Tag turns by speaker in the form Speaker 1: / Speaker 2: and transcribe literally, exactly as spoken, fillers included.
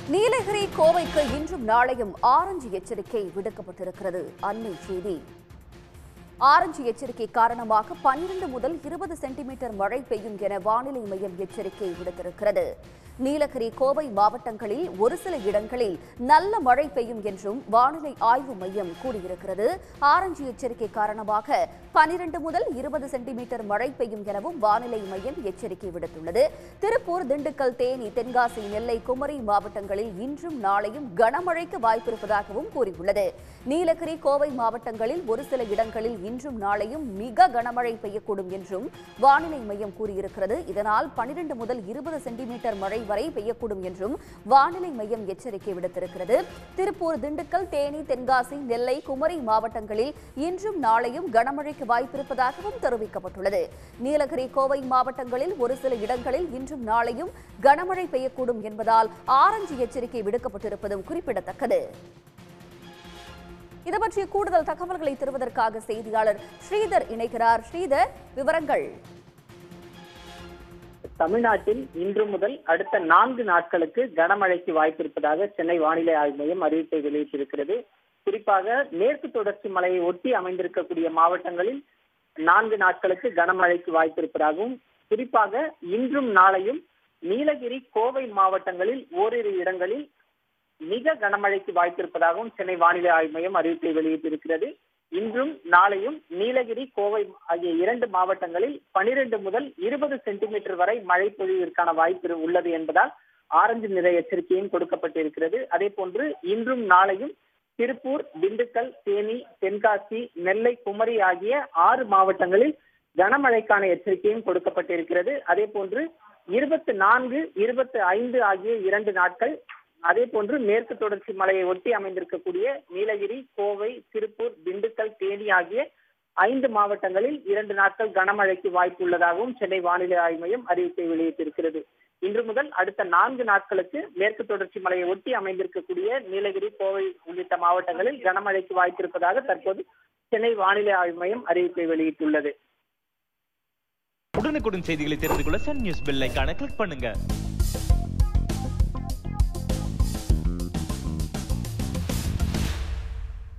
Speaker 1: நீலகிரி கோவைக்கு இன்றும் நாளையும் ஆரஞ்சு எச்சரிக்கை விடுக்கப்பட்டிருக்கிறது. அண்மை செய்தி. ஆரஞ்சு எச்சரிக்கை காரணமாக பன்னிரண்டு முதல் இருபது சென்டிமீட்டர் மழை பெய்யும் என வானிலை மையம் எச்சரிக்கை விடுத்திருக்கிறது. நீலகிரி கோவை மாவட்டங்களில் ஒரு சில இடங்களில் நல்ல மழை பெய்யும் என்றும் வானிலை ஆய்வு மையம் கூறியிருக்கிறது. ஆரஞ்சு எச்சரிக்கை காரணமாக பனிரெண்டு முதல் இருபது சென்டிமீட்டர் மழை பெய்யும் எனவும் வானிலை மையம் எச்சரிக்கை விடுத்துள்ளது. திருப்பூர், திண்டுக்கல், தேனி, தென்காசி, நெல்லை, குமரி மாவட்டங்களில் இன்றும் நாளையும் கனமழைக்கு வாய்ப்பிருப்பதாகவும் கூறியுள்ளது. நீலகிரி கோவை மாவட்டங்களில் ஒரு சில இடங்களில் இன்றும் நாளையும் மிக கனமழை பெய்யக்கூடும் என்றும் வானிலை மையம் கூறியிருக்கிறது. இதனால் பனிரெண்டு முதல் இருபது சென்டிமீட்டர் மழை வரை பெய்யக்கூடும் என்றும் வானிலை மையம் எச்சரிக்கை விடுத்திருக்கிறது. திருப்பூர், திண்டுக்கல், தேனி, தென்காசி, நெல்லை, குமரி மாவட்டங்களில் இன்றும் நாளையும் கனமழைக்கு வாய்ப்பிருப்பதாகவும் தெரிவிக்கப்பட்டுள்ளது. நீலகிரி கோவை மாவட்டங்களில் ஒரு சில இடங்களில் இன்றும் நாளையும் கனமழை பெய்யக்கூடும் என்பதால் ஆரஞ்சு எச்சரிக்கை விடுக்கப்பட்டிருப்பதும் குறிப்பிடத்தக்கது. இது பற்றிய கூடுதல் தகவல்களை தருவதற்காக செய்தியாளர் ஸ்ரீதர் இணைகிறார். ஸ்ரீதர், விவரங்கள்.
Speaker 2: தமிழ்நாட்டில் இன்று முதல் அடுத்த நான்கு நாட்களுக்கு கனமழைக்கு வாய்ப்பிருப்பதாக சென்னை வானிலை ஆய்வு மையம் அறிவிப்பை வெளியிட்டிருக்கிறது. குறிப்பாக மேற்கு தொடர்ச்சி மலையை ஒட்டி அமைந்திருக்கக்கூடிய மாவட்டங்களில் நான்கு நாட்களுக்கு கனமழைக்கு வாய்ப்பிருப்பதாகவும், குறிப்பாக இன்றும் நாளையும் நீலகிரி, கோவை மாவட்டங்களில் ஓரிரு இடங்களில் மிக கனமழைக்கு வாய்ப்பிருப்பதாகவும் சென்னை வானிலை ஆய்வு மையம் அறிவிப்பை வெளியிட்டிருக்கிறது. இன்றும் நாளையும் நீலகிரி, கோவை ஆகிய இரண்டு மாவட்டங்களில் பனிரெண்டு முதல் இருபது சென்டிமீட்டர் வரை மழை பொழிவிற்கான வாய்ப்பு உள்ளது என்பதால் ஆரஞ்சு நிற எச்சரிக்கையும் கொடுக்கப்பட்டிருக்கிறது. அதே போன்று இன்றும் நாளையும் திருப்பூர், திண்டுக்கல், தேனி, தென்காசி, நெல்லை, குமரி ஆகிய ஆறு மாவட்டங்களில் கனமழைக்கான எச்சரிக்கையும் கொடுக்கப்பட்டிருக்கிறது. அதே போன்று இருபத்தி நான்கு, இருபத்தி ஐந்து ஆகிய இரண்டு நாட்கள், அதே போன்று மேற்கு தொடர்ச்சி மலையை ஒட்டி அமைந்திருக்கக்கூடிய நீலகிரி, கோவை, திருப்பூர், திண்டுக்கல், தேனி ஆகிய ஐந்து மாவட்டங்களில் இரண்டு நாட்கள் கனமழைக்கு வாய்ப்பு உள்ளதாகவும் சென்னை வானிலை ஆய்வு மையம் அறிவிப்பை வெளியிட்டிருக்கிறது. இன்று முதல் அடுத்த நான்கு நாட்களுக்கு மேற்கு தொடர்ச்சி மலையை ஒட்டி அமைந்திருக்கக்கூடிய நீலகிரி, கோவை உள்ளிட்ட மாவட்டங்களில் கனமழைக்கு வாய்ப்பிருப்பதாக தற்போது சென்னை வானிலை ஆய்வு மையம் அறிவிப்பை வெளியிட்டுள்ளது.
Speaker 3: உடனுக்குடன் செய்திகளை தெரிந்து கொள்ள சன் நியூஸ் பெல் ஐகானை கிளிக் பண்ணுங்க.